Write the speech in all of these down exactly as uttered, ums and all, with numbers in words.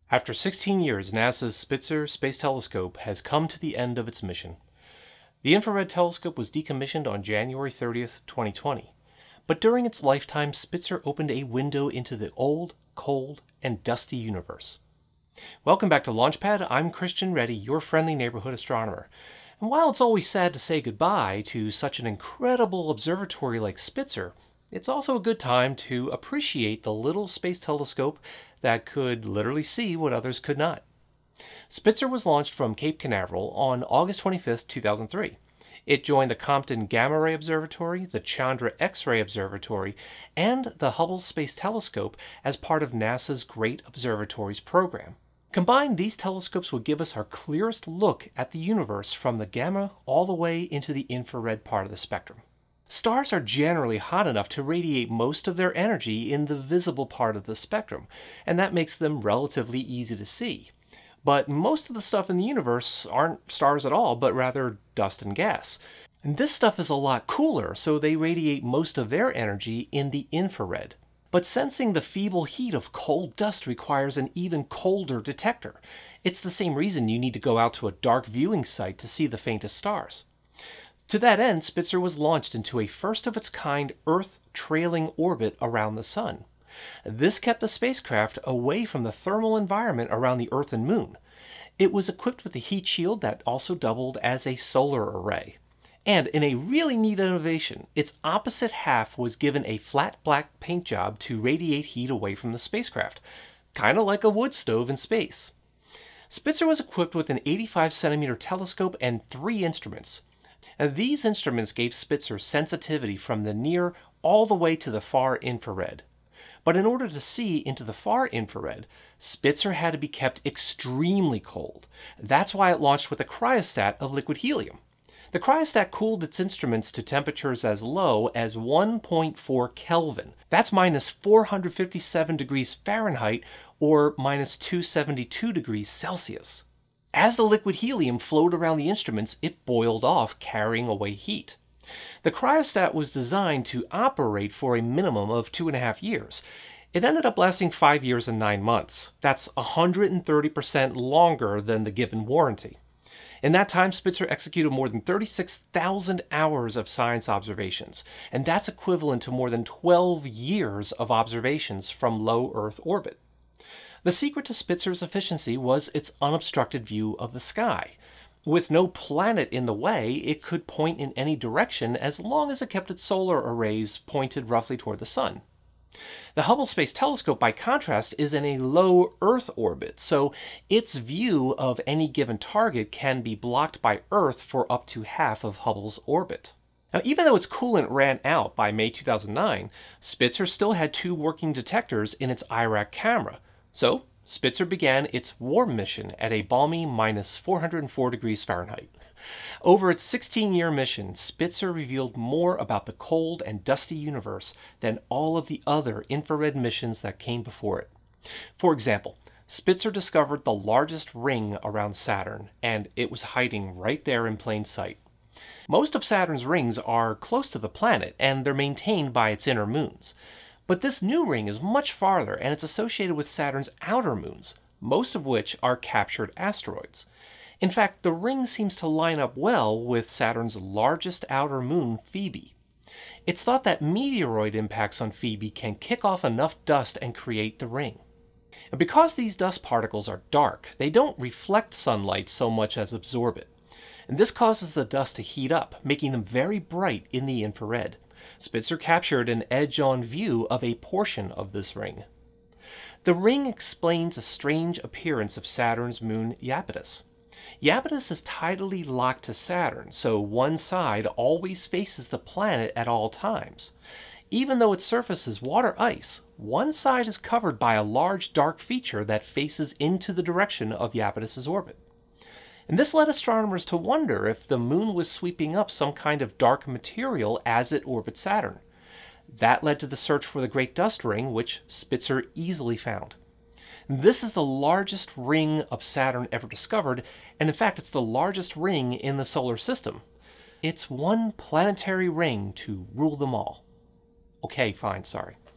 After sixteen years, NASA's Spitzer Space Telescope has come to the end of its mission. The infrared telescope was decommissioned on January thirtieth, twenty twenty. But during its lifetime, Spitzer opened a window into the old, cold, and dusty universe. Welcome back to Launchpad. I'm Christian Reddy, your friendly neighborhood astronomer. And while it's always sad to say goodbye to such an incredible observatory like Spitzer, it's also a good time to appreciate the little space telescope that could literally see what others could not. Spitzer was launched from Cape Canaveral on August twenty-fifth, two thousand three. It joined the Compton Gamma Ray Observatory, the Chandra X-ray Observatory, and the Hubble Space Telescope as part of NASA's Great Observatories program. Combined, these telescopes will give us our clearest look at the universe from the gamma all the way into the infrared part of the spectrum. Stars are generally hot enough to radiate most of their energy in the visible part of the spectrum, and that makes them relatively easy to see. But most of the stuff in the universe aren't stars at all, but rather dust and gas. And this stuff is a lot cooler, so they radiate most of their energy in the infrared. But sensing the feeble heat of cold dust requires an even colder detector. It's the same reason you need to go out to a dark viewing site to see the faintest stars. To that end, Spitzer was launched into a first-of-its-kind Earth-trailing orbit around the Sun. This kept the spacecraft away from the thermal environment around the Earth and Moon. It was equipped with a heat shield that also doubled as a solar array. And in a really neat innovation, its opposite half was given a flat black paint job to radiate heat away from the spacecraft, kind of like a wood stove in space. Spitzer was equipped with an eighty-five centimeter telescope and three instruments. Now, these instruments gave Spitzer sensitivity from the near all the way to the far infrared. But in order to see into the far infrared, Spitzer had to be kept extremely cold. That's why it launched with a cryostat of liquid helium. The cryostat cooled its instruments to temperatures as low as one point four Kelvin. That's minus four hundred fifty-seven degrees Fahrenheit or minus two hundred seventy-two degrees Celsius. As the liquid helium flowed around the instruments, it boiled off, carrying away heat. The cryostat was designed to operate for a minimum of two and a half years. It ended up lasting five years and nine months. That's one hundred thirty percent longer than the given warranty. In that time, Spitzer executed more than thirty-six thousand hours of science observations, and that's equivalent to more than twelve years of observations from low Earth orbit. The secret to Spitzer's efficiency was its unobstructed view of the sky. With no planet in the way, it could point in any direction as long as it kept its solar arrays pointed roughly toward the Sun. The Hubble Space Telescope, by contrast, is in a low Earth orbit, so its view of any given target can be blocked by Earth for up to half of Hubble's orbit. Now, even though its coolant ran out by May two thousand nine, Spitzer still had two working detectors in its I RAC camera. So, Spitzer began its warm mission at a balmy minus four hundred four degrees Fahrenheit. Over its sixteen-year mission, Spitzer revealed more about the cold and dusty universe than all of the other infrared missions that came before it. For example, Spitzer discovered the largest ring around Saturn, and it was hiding right there in plain sight. Most of Saturn's rings are close to the planet, and they're maintained by its inner moons. But this new ring is much farther, and it's associated with Saturn's outer moons, most of which are captured asteroids. In fact, the ring seems to line up well with Saturn's largest outer moon, Phoebe. It's thought that meteoroid impacts on Phoebe can kick off enough dust and create the ring. And because these dust particles are dark, they don't reflect sunlight so much as absorb it. And this causes the dust to heat up, making them very bright in the infrared. Spitzer captured an edge-on view of a portion of this ring. The ring explains a strange appearance of Saturn's moon Iapetus. Iapetus is tidally locked to Saturn, so one side always faces the planet at all times. Even though its surface is water ice, one side is covered by a large dark feature that faces into the direction of Iapetus's orbit. And this led astronomers to wonder if the moon was sweeping up some kind of dark material as it orbits Saturn. That led to the search for the Great Dust Ring, which Spitzer easily found. This is the largest ring of Saturn ever discovered, and in fact it's the largest ring in the solar system. It's one planetary ring to rule them all. Okay, fine, sorry.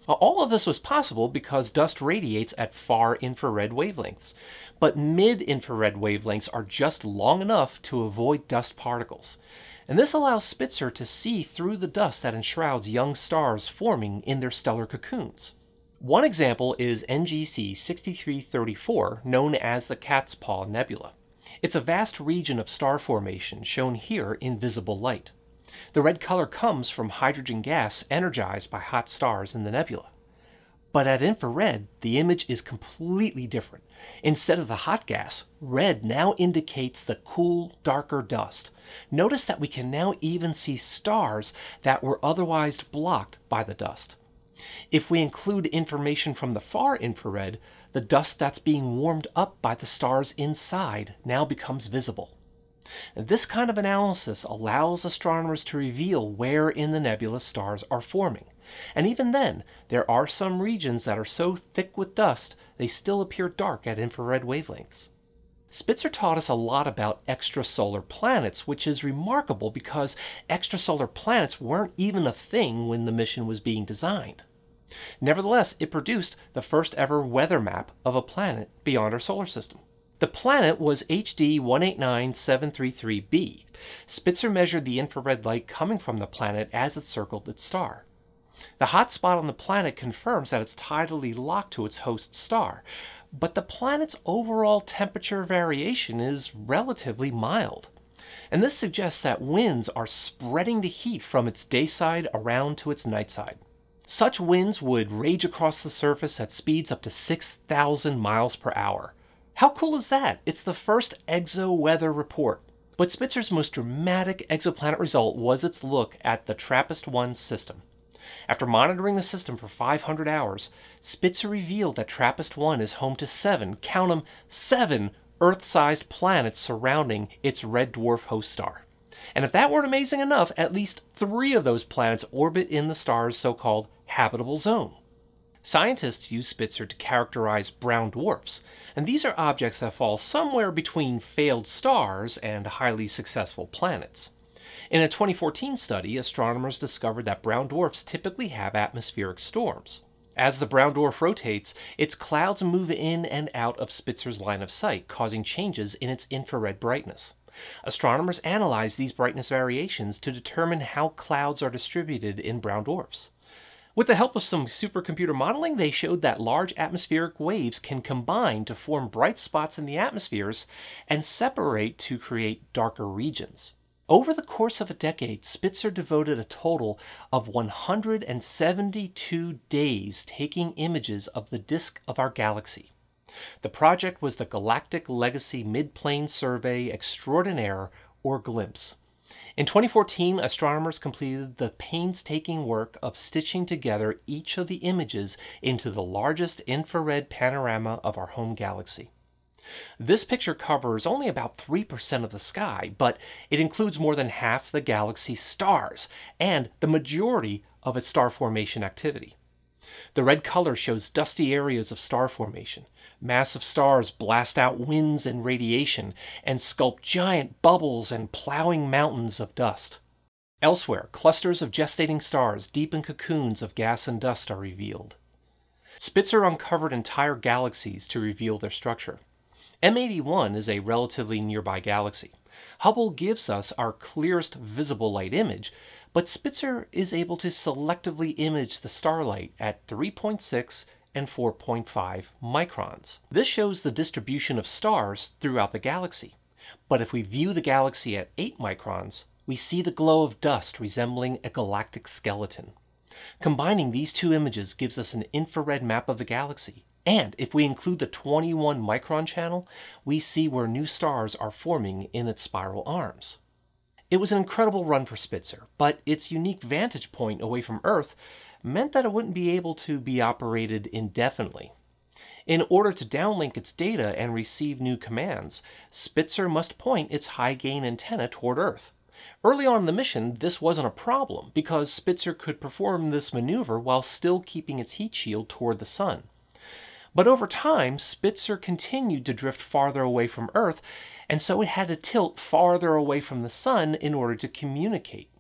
Now, all of this was possible because dust radiates at far infrared wavelengths, but mid-infrared wavelengths are just long enough to avoid dust particles. And this allows Spitzer to see through the dust that enshrouds young stars forming in their stellar cocoons. One example is N G C sixty-three thirty-four, known as the Cat's Paw Nebula. It's a vast region of star formation shown here in visible light. The red color comes from hydrogen gas energized by hot stars in the nebula. But at infrared, the image is completely different. Instead of the hot gas, red now indicates the cool, darker dust. Notice that we can now even see stars that were otherwise blocked by the dust. If we include information from the far infrared, the dust that's being warmed up by the stars inside now becomes visible. And this kind of analysis allows astronomers to reveal where in the nebula stars are forming. And even then, there are some regions that are so thick with dust they still appear dark at infrared wavelengths. Spitzer taught us a lot about extrasolar planets, which is remarkable because extrasolar planets weren't even a thing when the mission was being designed. Nevertheless, it produced the first ever weather map of a planet beyond our solar system. The planet was H D one eight nine seven three three b. Spitzer measured the infrared light coming from the planet as it circled its star. The hot spot on the planet confirms that it's tidally locked to its host star, but the planet's overall temperature variation is relatively mild. And this suggests that winds are spreading the heat from its day side around to its night side. Such winds would rage across the surface at speeds up to six thousand miles per hour. How cool is that? It's the first exo-weather report. But Spitzer's most dramatic exoplanet result was its look at the TRAPPIST one system. After monitoring the system for five hundred hours, Spitzer revealed that TRAPPIST one is home to seven, count 'em, seven Earth-sized planets surrounding its red dwarf host star. And if that weren't amazing enough, at least three of those planets orbit in the star's so-called habitable zone. Scientists use Spitzer to characterize brown dwarfs, and these are objects that fall somewhere between failed stars and highly successful planets. In a twenty fourteen study, astronomers discovered that brown dwarfs typically have atmospheric storms. As the brown dwarf rotates, its clouds move in and out of Spitzer's line of sight, causing changes in its infrared brightness. Astronomers analyze these brightness variations to determine how clouds are distributed in brown dwarfs. With the help of some supercomputer modeling, they showed that large atmospheric waves can combine to form bright spots in the atmospheres and separate to create darker regions. Over the course of a decade, Spitzer devoted a total of one hundred seventy-two days taking images of the disk of our galaxy. The project was the Galactic Legacy Mid-Plane Survey Extraordinaire, or GLIMPSE. In twenty fourteen, astronomers completed the painstaking work of stitching together each of the images into the largest infrared panorama of our home galaxy. This picture covers only about three percent of the sky, but it includes more than half the galaxy's stars and the majority of its star formation activity. The red color shows dusty areas of star formation. Massive stars blast out winds and radiation and sculpt giant bubbles and plowing mountains of dust. Elsewhere, clusters of gestating stars deep in cocoons of gas and dust are revealed. Spitzer uncovered entire galaxies to reveal their structure. M eighty-one is a relatively nearby galaxy. Hubble gives us our clearest visible light image, but Spitzer is able to selectively image the starlight at three point six and four point five microns. This shows the distribution of stars throughout the galaxy. But if we view the galaxy at eight microns, we see the glow of dust resembling a galactic skeleton. Combining these two images gives us an infrared map of the galaxy. And if we include the twenty-one micron channel, we see where new stars are forming in its spiral arms. It was an incredible run for Spitzer, but its unique vantage point away from Earth meant that it wouldn't be able to be operated indefinitely. In order to downlink its data and receive new commands, Spitzer must point its high-gain antenna toward Earth. Early on in the mission, this wasn't a problem because Spitzer could perform this maneuver while still keeping its heat shield toward the sun. But over time, Spitzer continued to drift farther away from Earth, and so it had to tilt farther away from the sun in order to communicate.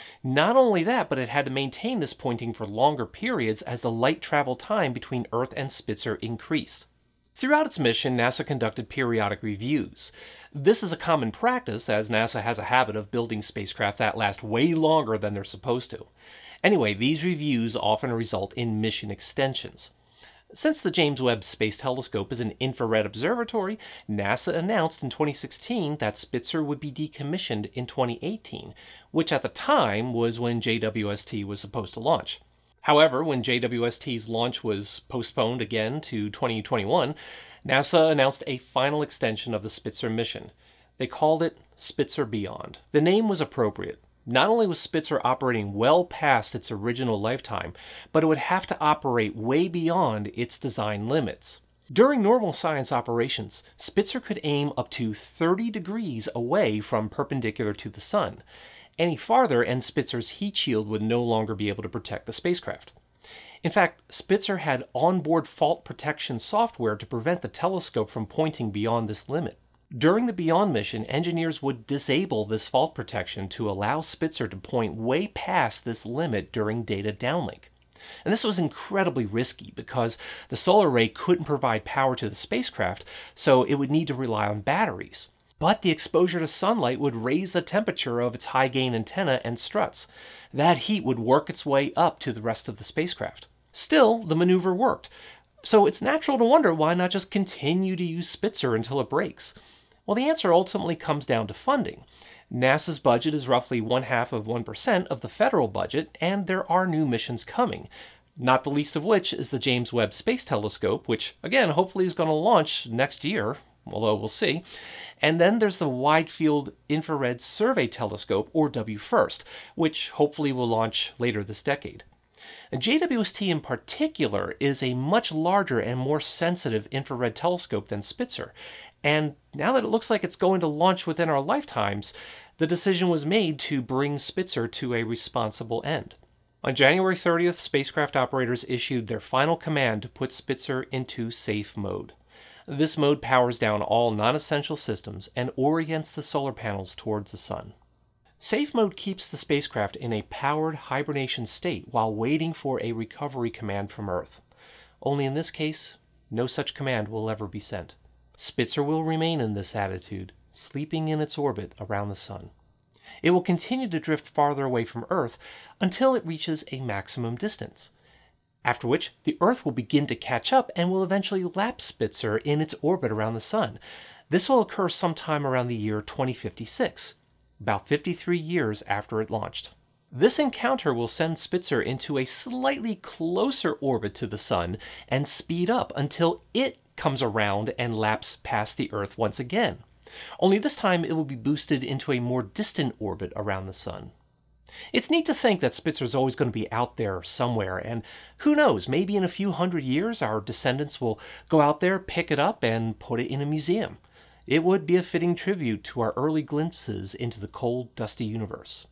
Not only that, but it had to maintain this pointing for longer periods as the light travel time between Earth and Spitzer increased. Throughout its mission, NASA conducted periodic reviews. This is a common practice, as NASA has a habit of building spacecraft that last way longer than they're supposed to. Anyway, these reviews often result in mission extensions. Since the James Webb Space Telescope is an infrared observatory, NASA announced in twenty sixteen that Spitzer would be decommissioned in twenty eighteen, which at the time was when J W S T was supposed to launch. However, when J W S T's launch was postponed again to twenty twenty-one, NASA announced a final extension of the Spitzer mission. They called it Spitzer Beyond. The name was appropriate. Not only was Spitzer operating well past its original lifetime, but it would have to operate way beyond its design limits. During normal science operations, Spitzer could aim up to thirty degrees away from perpendicular to the Sun. Any farther and Spitzer's heat shield would no longer be able to protect the spacecraft. In fact, Spitzer had onboard fault protection software to prevent the telescope from pointing beyond this limit. During the Beyond mission, engineers would disable this fault protection to allow Spitzer to point way past this limit during data downlink. And this was incredibly risky because the solar array couldn't provide power to the spacecraft, so it would need to rely on batteries. But the exposure to sunlight would raise the temperature of its high-gain antenna and struts. That heat would work its way up to the rest of the spacecraft. Still, the maneuver worked, so it's natural to wonder why not just continue to use Spitzer until it breaks. Well, the answer ultimately comes down to funding. NASA's budget is roughly one half of one percent of the federal budget, and there are new missions coming, not the least of which is the James Webb Space Telescope, which, again, hopefully is going to launch next year, although we'll see. And then there's the Wide Field Infrared Survey Telescope, or W FIRST, which hopefully will launch later this decade. And J W S T in particular is a much larger and more sensitive infrared telescope than Spitzer. And now that it looks like it's going to launch within our lifetimes, the decision was made to bring Spitzer to a responsible end. On January thirtieth, spacecraft operators issued their final command to put Spitzer into safe mode. This mode powers down all non-essential systems and orients the solar panels towards the Sun. Safe mode keeps the spacecraft in a powered hibernation state while waiting for a recovery command from Earth. Only in this case, no such command will ever be sent. Spitzer will remain in this attitude, sleeping in its orbit around the Sun. It will continue to drift farther away from Earth until it reaches a maximum distance, after which the Earth will begin to catch up and will eventually lap Spitzer in its orbit around the Sun. This will occur sometime around the year twenty fifty-six, about fifty-three years after it launched. This encounter will send Spitzer into a slightly closer orbit to the Sun and speed up until it comes around and laps past the Earth once again. Only this time it will be boosted into a more distant orbit around the Sun. It's neat to think that Spitzer is always going to be out there somewhere, and who knows, maybe in a few hundred years our descendants will go out there, pick it up, and put it in a museum. It would be a fitting tribute to our early glimpses into the cold, dusty universe.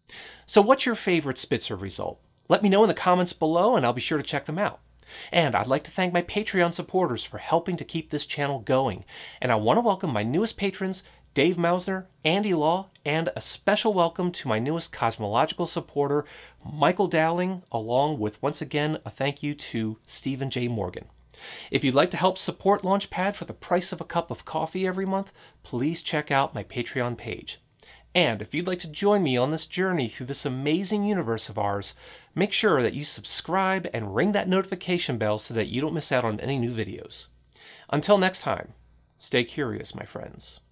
So what's your favorite Spitzer result? Let me know in the comments below and I'll be sure to check them out. And I'd like to thank my Patreon supporters for helping to keep this channel going. And I want to welcome my newest patrons, Dave Mausner, Andy Law, and a special welcome to my newest cosmological supporter, Michael Dowling, along with, once again, a thank you to Stephen J. Morgan. If you'd like to help support Launchpad for the price of a cup of coffee every month, please check out my Patreon page. And if you'd like to join me on this journey through this amazing universe of ours, make sure that you subscribe and ring that notification bell so that you don't miss out on any new videos. Until next time, stay curious, my friends.